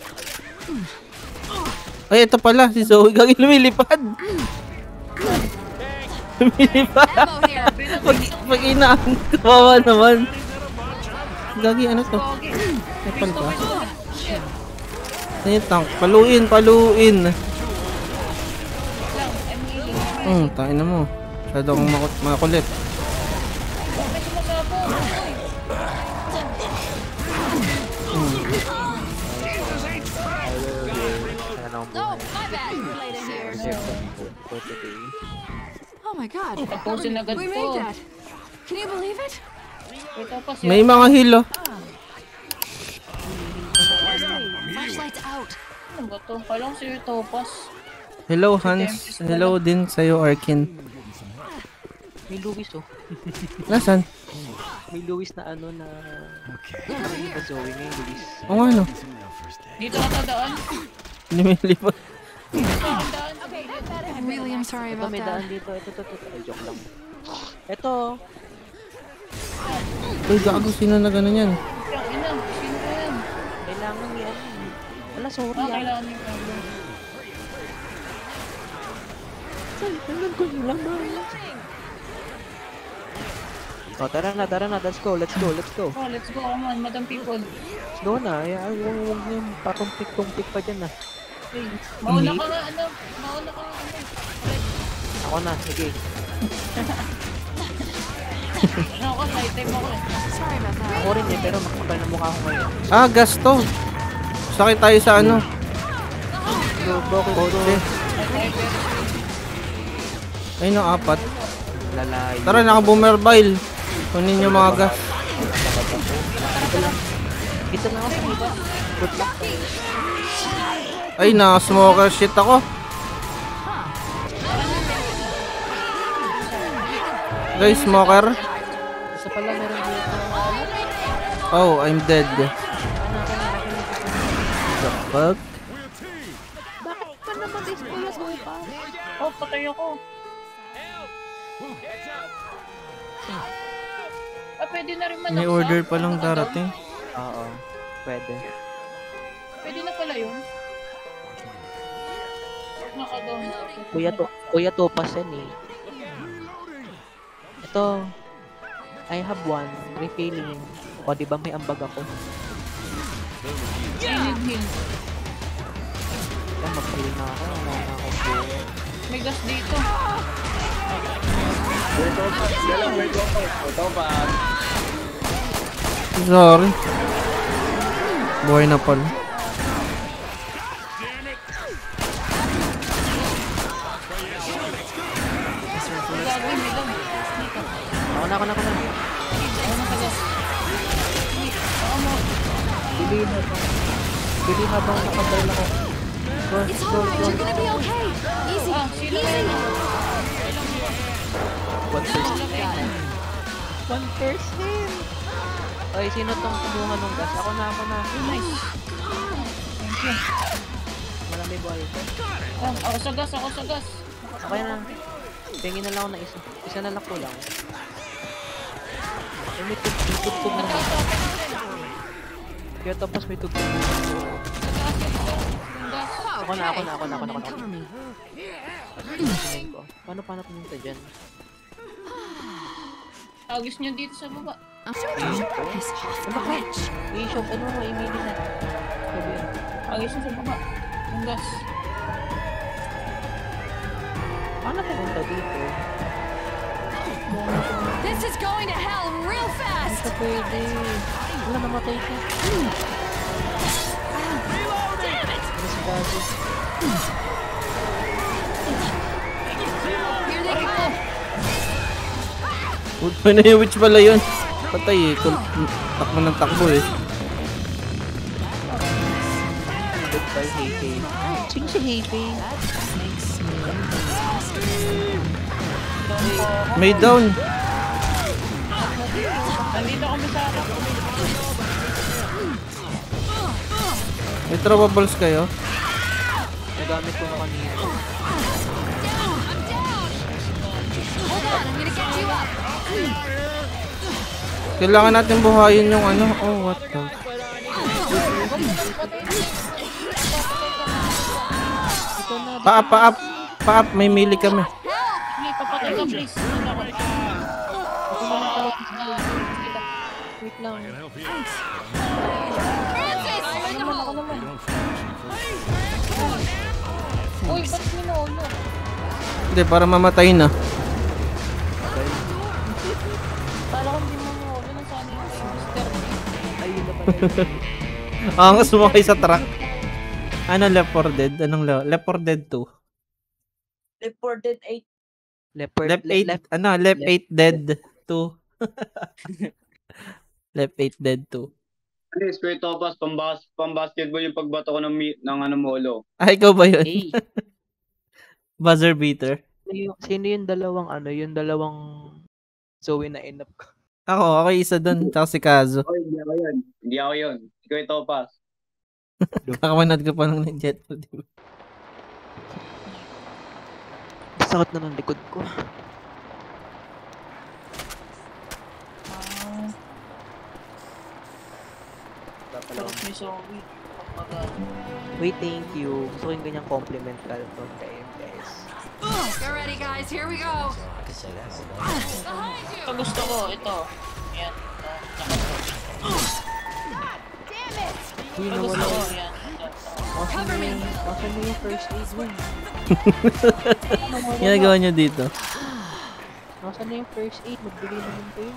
[SPEAKER 3] Ay, ito pala, si Zoe. Gagi lumilipad. Lumilipad.
[SPEAKER 6] Ammo here.
[SPEAKER 3] Pag inaan, kawawa naman. Gagi, ano to? Nepal ka? Ano yung tank? Paluin. Tain na mo. Masyadong makulit.
[SPEAKER 1] May sumasabog.
[SPEAKER 6] No, my bad. Later here. Oh my god.
[SPEAKER 1] Tapusin agad
[SPEAKER 6] We
[SPEAKER 1] ko.
[SPEAKER 6] made that. Can you believe it?
[SPEAKER 1] Ito pa siya.
[SPEAKER 3] May mga heal oh.
[SPEAKER 6] Flashlights out.
[SPEAKER 1] Ano ba to? Palang si Topaz.
[SPEAKER 3] Hello Hans. Hello din sa'yo Arkin.
[SPEAKER 2] May Luis oh.
[SPEAKER 3] Nasaan?
[SPEAKER 2] May Luis na ano na... Ano ba Zoe na yung Luis?
[SPEAKER 3] O nga no.
[SPEAKER 1] Dito ka tadaan.
[SPEAKER 3] Lumilipad.
[SPEAKER 1] Dito ka tadaan.
[SPEAKER 6] I really am sorry
[SPEAKER 2] Ito
[SPEAKER 6] about
[SPEAKER 2] may
[SPEAKER 6] that.
[SPEAKER 2] daan dito. Ito. Ay, joke lang. Ito.
[SPEAKER 3] Uy, gago. Sino na gano'n yan?
[SPEAKER 1] Yung ina. Sino ba yan?
[SPEAKER 2] Kailangan yan. Wala, sorry ah.
[SPEAKER 1] Kailangan yung combo.
[SPEAKER 2] Kailangan ko yun lang ba? Oh, tara na. Let's go.
[SPEAKER 1] Oh, let's go. Come on, madam people.
[SPEAKER 2] Let's go na. Huwag yung patumpik-tumpik pa dyan ah.
[SPEAKER 1] Hey, mauna ka nga, ano?
[SPEAKER 2] Ako na, sige.
[SPEAKER 1] Ako, night time ako.
[SPEAKER 6] Sorry about that.
[SPEAKER 2] Ako rin eh, pero makapal na mukha ko ngayon.
[SPEAKER 3] Ah, gas to. Sakit tayo sa ano.
[SPEAKER 2] Kotse.
[SPEAKER 3] Ay, no, 4.
[SPEAKER 2] Lalay.
[SPEAKER 3] Tara, naka-boomer bile. Kunin yung mga gas.
[SPEAKER 2] Ito na ako sa iba. Good luck.
[SPEAKER 3] Ay, naka-smoker shit ako. Guys, smoker.
[SPEAKER 2] Isa pala meron dito.
[SPEAKER 3] Oh, I'm dead. The fuck?
[SPEAKER 2] Bakit pa naman display pa?
[SPEAKER 1] Oh, patay ako. Ah, pwede na rin manaksak.
[SPEAKER 3] May order pa lang darating.
[SPEAKER 2] Oo, pwede.
[SPEAKER 1] Pwede na pala yun. Naka-down na ako.
[SPEAKER 2] Kuya Topas yan eh. Ito. I have one. Refilling. O, diba may ambag ako?
[SPEAKER 1] I need heal.
[SPEAKER 2] mag-heal na ako. Wala na akong buhay.
[SPEAKER 1] May gas dito.
[SPEAKER 4] Wait, Topaz.
[SPEAKER 3] Sorry. Buhay na pala.
[SPEAKER 1] May gagawin, may gagawin.
[SPEAKER 2] Ako na.
[SPEAKER 1] Ako na sa gas. Ako mo.
[SPEAKER 2] Bili habang nakabaril ako.
[SPEAKER 6] It's alright, you're gonna be okay. Easy,
[SPEAKER 1] Sino ba
[SPEAKER 6] easy.
[SPEAKER 1] yun?
[SPEAKER 2] One person. Oy, sino tong kumuha ng gas? Ako na.
[SPEAKER 1] Nice.
[SPEAKER 2] Marami buhay.
[SPEAKER 1] Ako sa gas.
[SPEAKER 2] Okay na. Tingin na lang ako na isa. Isa na lang kulang. Eh, may tugtog na lang. Kaya tapos may tugtog na lang. Ako na.
[SPEAKER 6] Cover me.
[SPEAKER 2] Tingin ko. Paano pumunta dyan?
[SPEAKER 1] Agis nyo dito sa baba.
[SPEAKER 6] This hostage.
[SPEAKER 2] I-shop, ano mo, i-mili na. Sabi yan.
[SPEAKER 1] Agis nyo sa baba. Yung gas.
[SPEAKER 2] Paano pumunta dito?
[SPEAKER 6] This is going to hell real fast.
[SPEAKER 2] Ito pwede. Wala, namatay siya.
[SPEAKER 6] Damn it!
[SPEAKER 2] Mas bago.
[SPEAKER 6] Here they come.
[SPEAKER 3] Puto na yung witch pala yun. Patay eh. Takbo ng takbo eh.
[SPEAKER 2] Goodbye, Heifei. Sing si Heifei.
[SPEAKER 3] May down.
[SPEAKER 1] Nandito kami sa akin.
[SPEAKER 3] May throwables kayo.
[SPEAKER 2] Nagamit ko na kanina.
[SPEAKER 6] Hold on, I'm gonna get you up.
[SPEAKER 3] Kailangan natin buhayin yung ano. Oh, what the... Paap. May mili kami.
[SPEAKER 1] Hindi, papatay ka please.
[SPEAKER 2] Wait lang.
[SPEAKER 1] Uy, ba't minulo?
[SPEAKER 3] Hindi, para mamatay na.
[SPEAKER 1] Kala ko hindi mo minulo. Nasaan yung Mr.
[SPEAKER 2] Ayun na pala.
[SPEAKER 3] Angas sumakay sa truck. Ano, Left 4 Dead? Anong Left 4 Dead 2?
[SPEAKER 1] Left 4 Dead 8.
[SPEAKER 3] Left 8, ano, Left 8 Dead 2. Left 8 Dead 2.
[SPEAKER 4] Please, Kuya Topaz, pang-basketball yung pagbato ko ng ano molo.
[SPEAKER 3] Ay, ikaw ba yun?
[SPEAKER 2] Hey.
[SPEAKER 3] Buzzer beater.
[SPEAKER 2] Sino yung dalawang Zoe na inap ko?
[SPEAKER 3] Ako isa doon. Tsaka si Kazo.
[SPEAKER 4] Oy, hindi ako yun. Kuya Topaz.
[SPEAKER 3] Kakamanad ko pa lang ng jet po, diba?
[SPEAKER 2] Sakit na ng likod ko.
[SPEAKER 1] Sarap ni Zoe.
[SPEAKER 2] Wait, thank you. Gusto ko yung ganyang compliment from kayo, guys.
[SPEAKER 6] Get ready, guys. Here we go.
[SPEAKER 1] Ito gusto ko. Ito. Yan.
[SPEAKER 6] Damn it!
[SPEAKER 2] Uy,
[SPEAKER 1] Ito gusto
[SPEAKER 2] nawala.
[SPEAKER 1] ko. Yan.
[SPEAKER 6] Cover me.
[SPEAKER 2] Asan mo yung first aid mo?
[SPEAKER 3] Ginagawa niyo dito.
[SPEAKER 2] Asan na yung first aid? Magbigay naman kayo.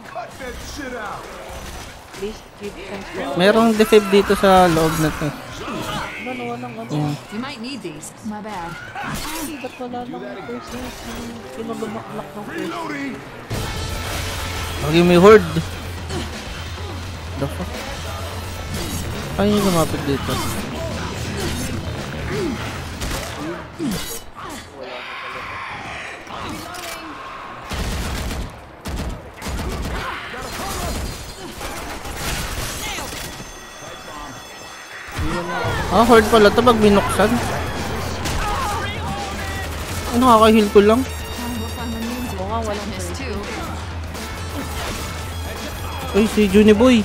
[SPEAKER 2] Please give thanks to
[SPEAKER 3] Merong defib dito sa loob na to.
[SPEAKER 2] Ano, walang
[SPEAKER 6] You might need these. My bad.
[SPEAKER 2] Ay, ba't wala nang first aid? Pinaglumaklak ng first aid.
[SPEAKER 3] Lagi may horde. The fuck? Paano yung lumapit dito? Horde pala to pag binuksan. Nakaka-heal ko lang.
[SPEAKER 6] Oo nga, walang this too.
[SPEAKER 3] Ay, si Juniboy.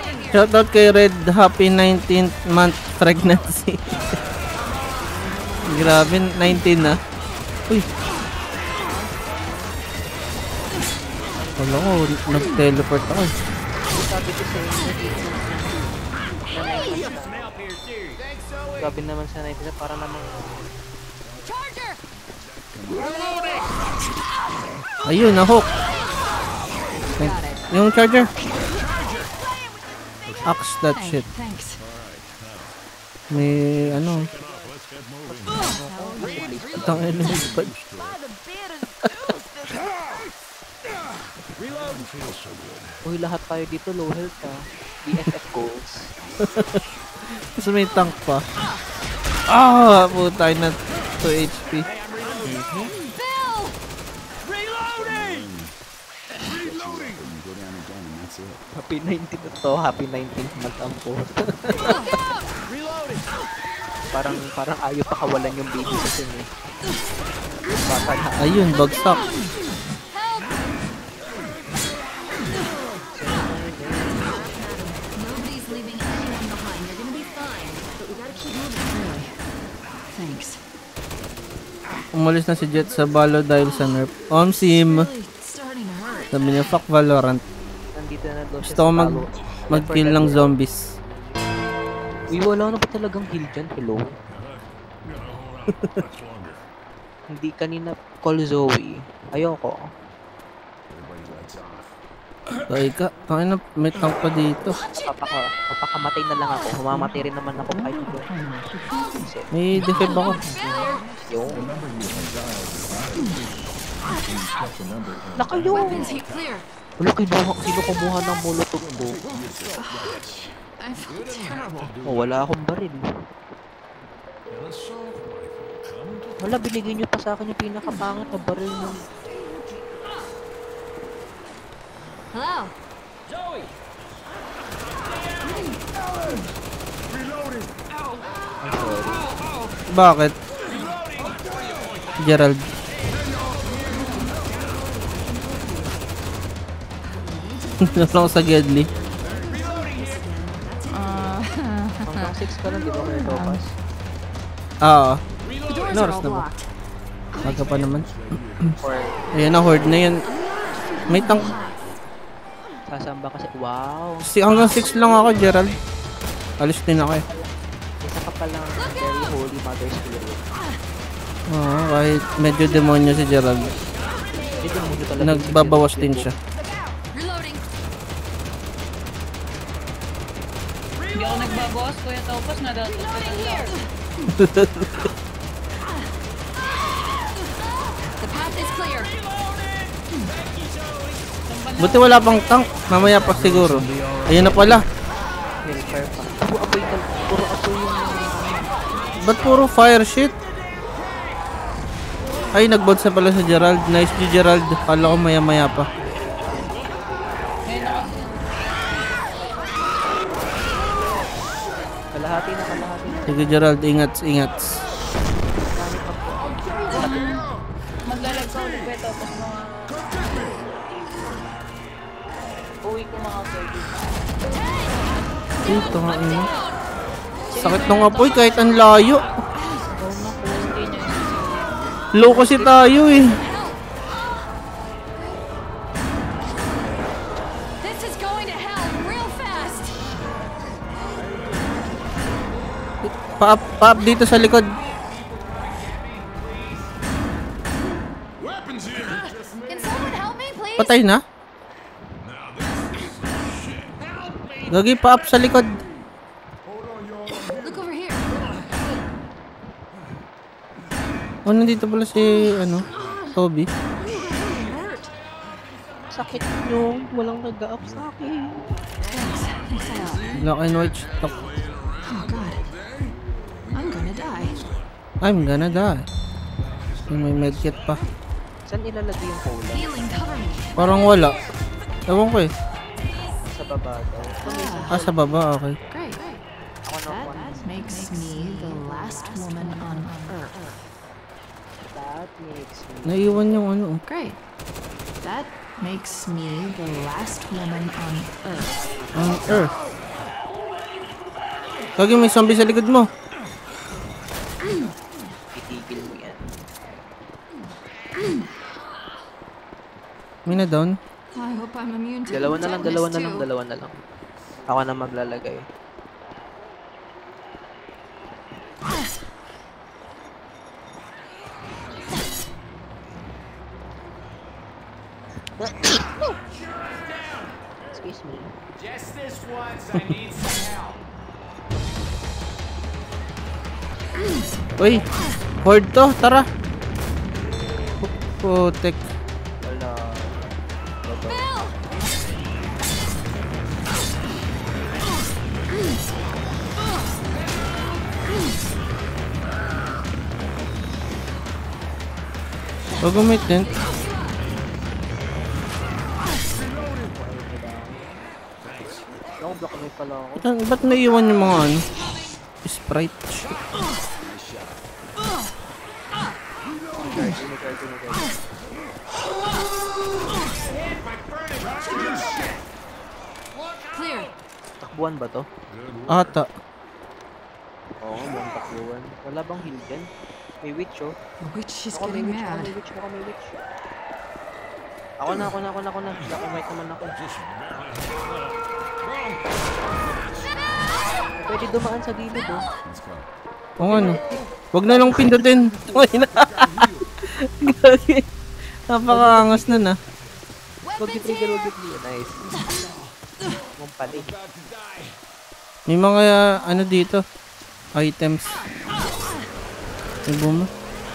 [SPEAKER 3] Shoutout kay Red, happy 19th month pregnancy. Grabe, 19 na. Uy. Wala ko, nag-teleport ako.
[SPEAKER 2] Sabi ko sa inyo, grabe naman sa 19 na para namang
[SPEAKER 6] Charger!
[SPEAKER 3] Ayun, na-hook. Yung charger. Axe that shit.
[SPEAKER 6] Thanks.
[SPEAKER 3] May ano. Itang ilipad.
[SPEAKER 2] uy, lahat tayo dito low health ha. BFF goals.
[SPEAKER 3] Kasi may tank pa. Ah, putay na 2 HP.
[SPEAKER 6] Bill!
[SPEAKER 8] Reloading!
[SPEAKER 5] Go down again and that's it.
[SPEAKER 2] Happy 19 na to, happy 19 magtampo.
[SPEAKER 8] Reloading!
[SPEAKER 2] parang ayaw pakawalan yung baby sa sin eh. Bata na.
[SPEAKER 3] Ayun, bagsak.
[SPEAKER 6] Nobody's leaving anyone behind. You're gonna be fine. But we gotta keep moving. Really? Thanks.
[SPEAKER 3] Umalis na si Jet sa Valo dahil sa nerf. Sim.
[SPEAKER 6] Really starting to hurt.
[SPEAKER 3] Sabi niya, fuck Valorant.
[SPEAKER 2] Nandito na daw siya
[SPEAKER 3] Gusto ko
[SPEAKER 2] sa talo.
[SPEAKER 3] mag-kill ng zombies.
[SPEAKER 2] Uy, wala na ba talagang heal dyan? Hello? Hindi kanina call Zoe. Ayoko.
[SPEAKER 3] Ay ka, tangin na, may tank pa dito.
[SPEAKER 2] Papakamatay na lang ako. Humamatay rin naman ako kahit ito.
[SPEAKER 3] May defib ako.
[SPEAKER 2] Yung. Nakayo!
[SPEAKER 6] Weapons heat clear.
[SPEAKER 2] Wala, sino kumuha ng molotov ko?
[SPEAKER 6] I feel terrible.
[SPEAKER 2] Oh, wala akong baril. Wala, binigay niyo pa sa akin yung pinakapangit na baril ng...
[SPEAKER 6] Hello.
[SPEAKER 8] Zoe!
[SPEAKER 2] I'm sorry.
[SPEAKER 3] Bakit? Gerald. Nasa ako sa Gedli.
[SPEAKER 2] Hanggang 6 ka lang, di ba kayo topas?
[SPEAKER 3] Oo.
[SPEAKER 6] The doors
[SPEAKER 3] No,
[SPEAKER 6] are
[SPEAKER 3] rest
[SPEAKER 6] all
[SPEAKER 3] na ba?
[SPEAKER 6] blocked.
[SPEAKER 3] Maga pa naman.
[SPEAKER 2] Or
[SPEAKER 3] Ayan na, horde na yan. May tank.
[SPEAKER 2] sasamba kasi, wow!
[SPEAKER 3] Hanggang 6 lang ako, Gerald. Alis din ako eh.
[SPEAKER 2] Isa ka palang very holy mother spirit.
[SPEAKER 3] Oo, kahit medyo demonyo si Gerald.
[SPEAKER 2] Dito mo dito talaga
[SPEAKER 3] Nagbabawas din siya.
[SPEAKER 6] Reloading.
[SPEAKER 1] Hindi ako nagbabawas, Kuya Topos, nadatot ka
[SPEAKER 6] Reloading
[SPEAKER 1] lang.
[SPEAKER 6] here. The path is clear.
[SPEAKER 3] Buti wala pang tank. Mamaya pa siguro. Ayun na pala.
[SPEAKER 2] Hellfire pa. Puro apoy yung...
[SPEAKER 3] Ba't puro fire shit? Ay, nag-bounce na pala si Gerald. Nice G, Gerald. Kala ko maya-maya pa.
[SPEAKER 2] Kalahati na.
[SPEAKER 3] Sige, Gerald. Ingat.
[SPEAKER 1] Maglalag ka ulit, Kuya Topos, mga... Uwi ko mga service.
[SPEAKER 3] Ito nga ina. Sakit nung apoy kahit ang layo. Low kasi tayo eh.
[SPEAKER 6] This is going to hell real fast.
[SPEAKER 3] Pa-up dito sa likod.
[SPEAKER 6] Can someone help me, please?
[SPEAKER 3] Patay na? Gagi, pa-up sa likod.
[SPEAKER 6] Look over here.
[SPEAKER 3] Oh, nandito pala si, Toby.
[SPEAKER 2] Sakit nyo. Walang nag-up sa akin.
[SPEAKER 6] Thanks a lot.
[SPEAKER 3] Black and white stock.
[SPEAKER 6] Oh God. I'm gonna die.
[SPEAKER 3] I'm gonna die. May medkit pa.
[SPEAKER 2] Saan ilalagay yung cola?
[SPEAKER 6] Healing, cover me.
[SPEAKER 3] Parang wala. Ewan ko eh.
[SPEAKER 2] Sa baba daw.
[SPEAKER 3] Sa baba, okay.
[SPEAKER 6] Great.
[SPEAKER 2] Ako na one.
[SPEAKER 6] That makes me the last woman on Earth.
[SPEAKER 2] That makes me...
[SPEAKER 3] Naiwan yung
[SPEAKER 6] Great. That makes me the last woman on Earth.
[SPEAKER 3] on earth. Gagi, may zombie sa likod mo. May na down.
[SPEAKER 6] I hope I'm immune to
[SPEAKER 2] Dalawa na lang,
[SPEAKER 6] tetanus too.
[SPEAKER 2] dalawa na lang. Ako na maglalagay. Excuse me.
[SPEAKER 8] Just this once, I need some help.
[SPEAKER 3] Uy! Horde to, tara! Putek.
[SPEAKER 2] Wala. Ito.
[SPEAKER 3] Huwag may tent.
[SPEAKER 2] Ako, block may pala ako.
[SPEAKER 3] Ba't naiiwan yung mga ano? Sprite. Shit.
[SPEAKER 6] Clear.
[SPEAKER 2] Takbuhan ba to?
[SPEAKER 3] Ata.
[SPEAKER 2] Oo, mukhang takbuhan. Wala bang heal dyan? May witch oh.
[SPEAKER 6] The witch is
[SPEAKER 2] Ako may
[SPEAKER 6] getting
[SPEAKER 2] witch, ako
[SPEAKER 6] mad.
[SPEAKER 2] may witch, ako may witch. Ako na. Black and white naman ako. Pwede dumaan sa gilid oh.
[SPEAKER 3] O ano? Huwag na lang pindutin. Ay na. Gagi. Napakaangas nun ah.
[SPEAKER 2] Huwag i-trigger. Nice. Mumpalig.
[SPEAKER 3] May mga ano dito. Items. May buma.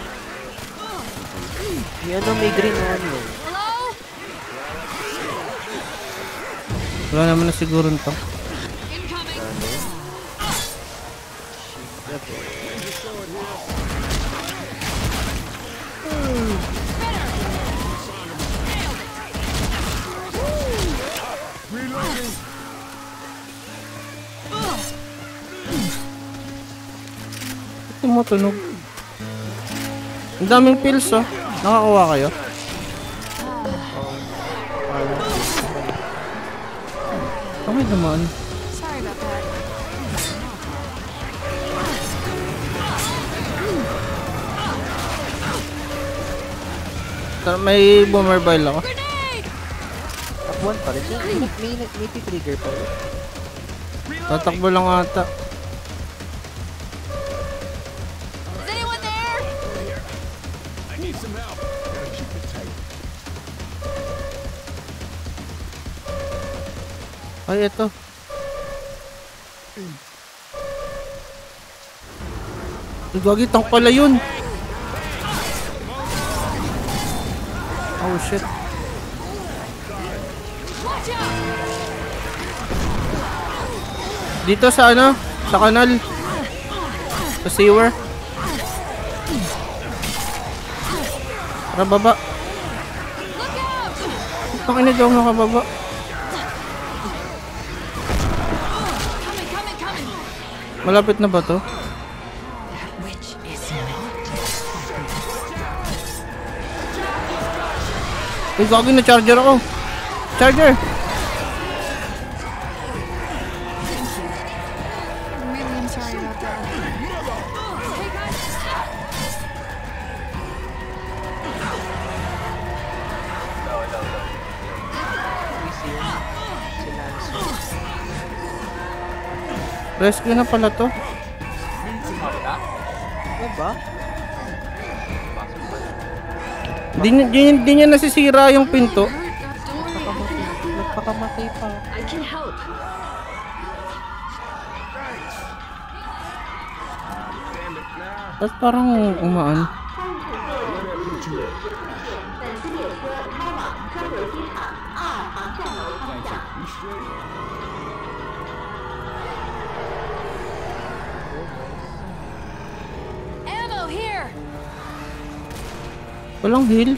[SPEAKER 2] May ano, may green na ano.
[SPEAKER 6] Hello?
[SPEAKER 3] Wala naman na siguro nito.
[SPEAKER 6] Incoming.
[SPEAKER 3] Ba't tumutunog? Ang daming pills oh. Nakakuha kayo? Okay naman.
[SPEAKER 6] Sorry about that.
[SPEAKER 3] May boomerville ako.
[SPEAKER 6] Grenade!
[SPEAKER 2] Takbuhan pa rin. May trigger pa rin.
[SPEAKER 3] Tatakbo lang ata.
[SPEAKER 6] Is anyone there?
[SPEAKER 5] I need some help. Gotta keep it tight.
[SPEAKER 3] Ay, eto. Gagi, tank pala yun. Oh shit.
[SPEAKER 6] Watch out!
[SPEAKER 3] Dito sa ano? Sa kanal. Sa sewer. Tara, baba.
[SPEAKER 6] Look out!
[SPEAKER 3] Pakina daw nakababa.
[SPEAKER 6] Coming.
[SPEAKER 3] Malapit na ba to?
[SPEAKER 6] Witch is not.
[SPEAKER 3] Ay, gagi na charger ako. Charger!
[SPEAKER 6] Really, I'm sorry about that. Hey guys!
[SPEAKER 3] Rescue na pala to.
[SPEAKER 2] Diba?
[SPEAKER 3] Di niya nasisira yung pinto.
[SPEAKER 6] Don't worry.
[SPEAKER 2] Nagpakamatay pa.
[SPEAKER 6] I can help.
[SPEAKER 3] Tapos parang umaan.
[SPEAKER 6] Ammo here!
[SPEAKER 3] Walang heal.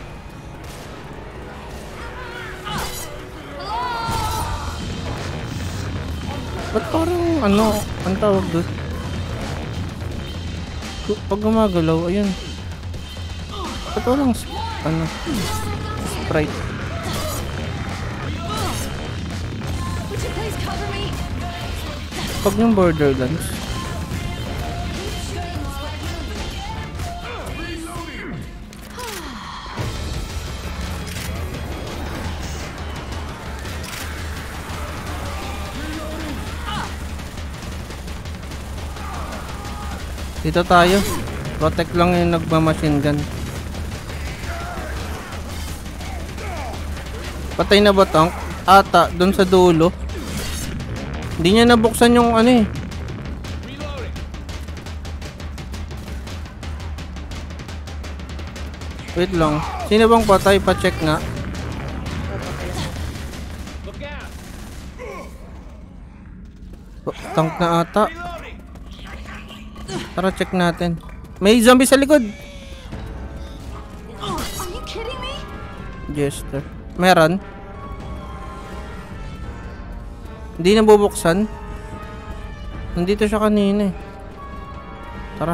[SPEAKER 3] Ba't parang ano, ang tawag doon? Pag gumagalaw, ayun. Ba't walang ano, sprite?
[SPEAKER 6] Would you please cover me?
[SPEAKER 3] Pag yung Borderlands. Dito tayo. Protect lang yung nagmamachine gun. Patay na ba tank? Ata, doon sa dulo. Hindi niya nabuksan yung ano eh. Wait lang. Sino bang patay? Pa-check nga. Tank na ata. Tara, check natin. May zombie sa likod.
[SPEAKER 6] Are you kidding me?
[SPEAKER 3] Jester. Meron. Hindi na bubuksan. Nandito siya kanina eh. Tara.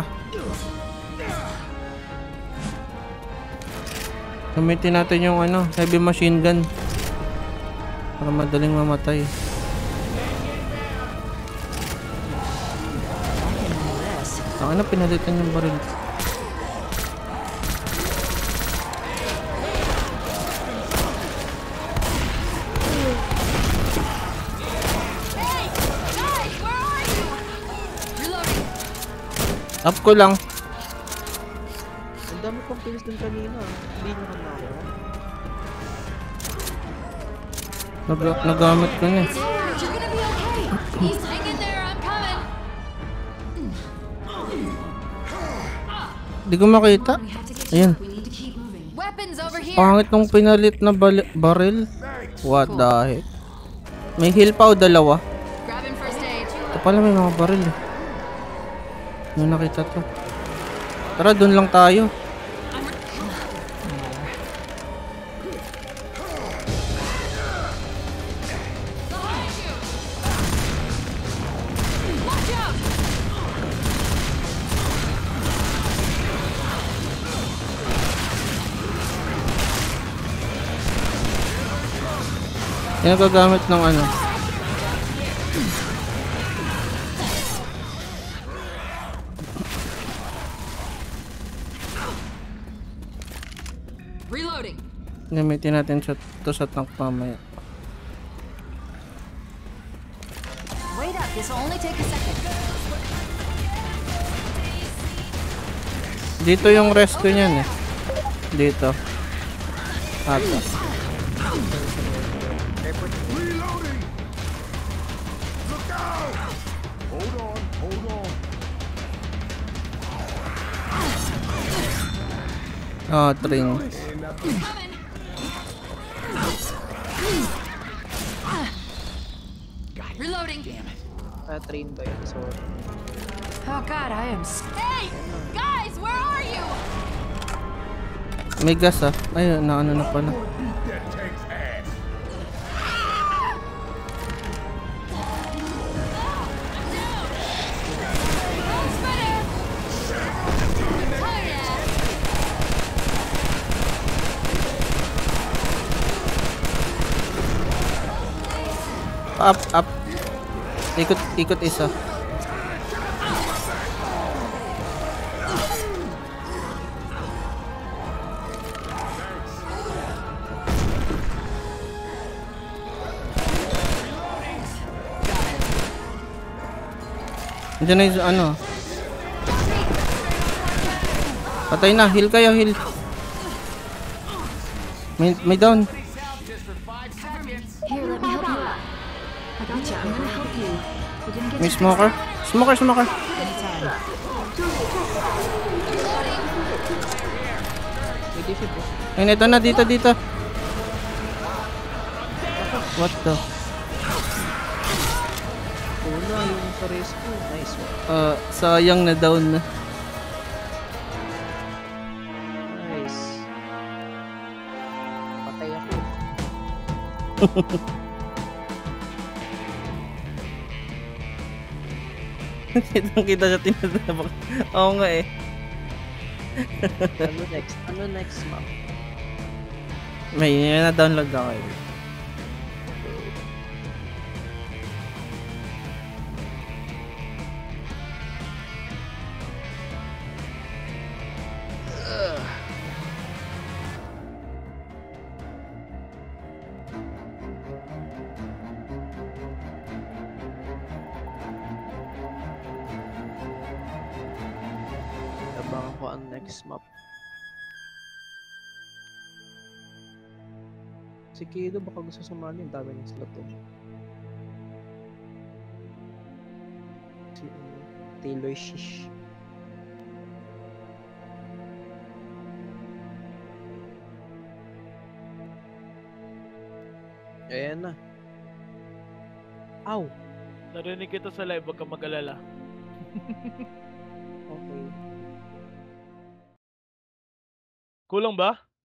[SPEAKER 3] Gamitin natin yung ano, heavy machine gun. Para madaling mamatay. Ano, pinalitan yung baril. Up ko lang.
[SPEAKER 2] Ang dami kong pills dun kanina. Hindi nyo naman ako.
[SPEAKER 3] Nagamit ko na eh.
[SPEAKER 6] You're gonna be okay. Please hang in there. I'm coming.
[SPEAKER 3] Di ko makita. Ayan.
[SPEAKER 6] Weapons over here.
[SPEAKER 3] Pangit nung pinalit na baril. What the heck? May heal pa o dalawa?
[SPEAKER 6] Grabbing first aid.
[SPEAKER 3] Ito pala may mga baril eh. Ano nakita to? Tara, dun lang tayo.
[SPEAKER 6] Watch out.
[SPEAKER 3] Yan ang gagamit ng ano.
[SPEAKER 6] Reloading.
[SPEAKER 3] Gamitin natin to sa tank mamaya.
[SPEAKER 6] Wait up. This will only take a second.
[SPEAKER 3] Dito yung rescue niyan eh. Dito. Ata.
[SPEAKER 5] Reloading! Look out! Hold on, hold on.
[SPEAKER 3] Ah, train.
[SPEAKER 6] Reloading.
[SPEAKER 2] Train ba yun? Sorry.
[SPEAKER 6] Oh God, I am. Hey, guys, where are you?
[SPEAKER 3] May gas ah. Ay, naano na pala.
[SPEAKER 5] That tank's ass.
[SPEAKER 3] Up, up. Ikot isa. Diyan na yung ano. Patay na, heal kayo, heal. May down.
[SPEAKER 6] Here, let me help you. I gotcha. I'm gonna help you. We're gonna get
[SPEAKER 3] May smoker. Smoker. Ayun, ito na, dito. What the?
[SPEAKER 2] Una yung sa rescue. Nice one.
[SPEAKER 3] Sayang na down na.
[SPEAKER 2] Nice. Patay ako.
[SPEAKER 3] Kitang-kita siya tinatabak. Oo nga eh.
[SPEAKER 2] Ano next map?
[SPEAKER 3] May na-download ako eh.
[SPEAKER 2] Abangan ko ang next map. Si Kido baka gusto sumali, ang dami ng slot eh. Si Taylor Shish. Ayan na. Aw!
[SPEAKER 9] Narinig kita sa live, wag kang mag-alala.
[SPEAKER 2] Okay.
[SPEAKER 9] Kulang ba?